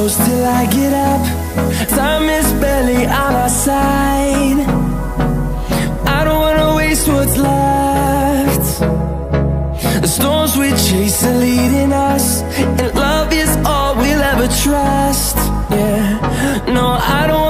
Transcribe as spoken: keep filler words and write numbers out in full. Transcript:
close till I get up. Time is barely on our side. I don't wanna waste what's left. The storms we chase are leading us, and love is all we'll ever trust. Yeah, no, I don't